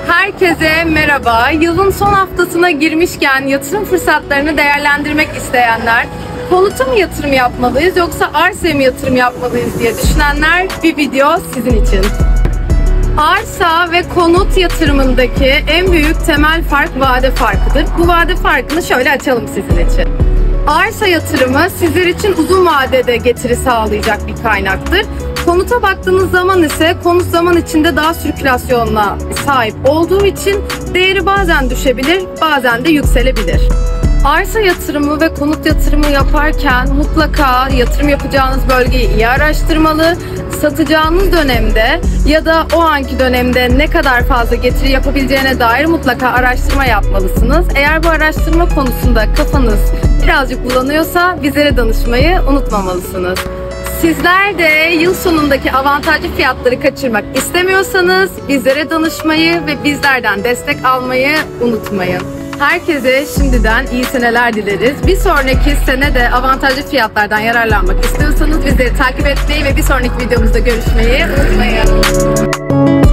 Herkese merhaba. Yılın son haftasına girmişken yatırım fırsatlarını değerlendirmek isteyenler, konuta mı yatırım yapmalıyız yoksa arsaya mı yatırım yapmalıyız diye düşünenler bir video sizin için. Arsa ve konut yatırımındaki en büyük temel fark vade farkıdır. Bu vade farkını şöyle açalım sizin için. Arsa yatırımı sizler için uzun vadede getiri sağlayacak bir kaynaktır. Konuta baktığınız zaman ise konut zaman içinde daha sirkülasyonuna sahip olduğu için değeri bazen düşebilir, bazen de yükselebilir. Arsa yatırımı ve konut yatırımı yaparken mutlaka yatırım yapacağınız bölgeyi iyi araştırmalı, satacağınız dönemde ya da o anki dönemde ne kadar fazla getiri yapabileceğine dair mutlaka araştırma yapmalısınız. Eğer bu araştırma konusunda kafanız birazcık bulanıyorsa bizlere danışmayı unutmamalısınız. Sizler de yıl sonundaki avantajlı fiyatları kaçırmak istemiyorsanız bizlere danışmayı ve bizlerden destek almayı unutmayın. Herkese şimdiden iyi seneler dileriz. Bir sonraki sene de avantajlı fiyatlardan yararlanmak istiyorsanız bizleri takip etmeyi ve bir sonraki videomuzda görüşmeyi unutmayın.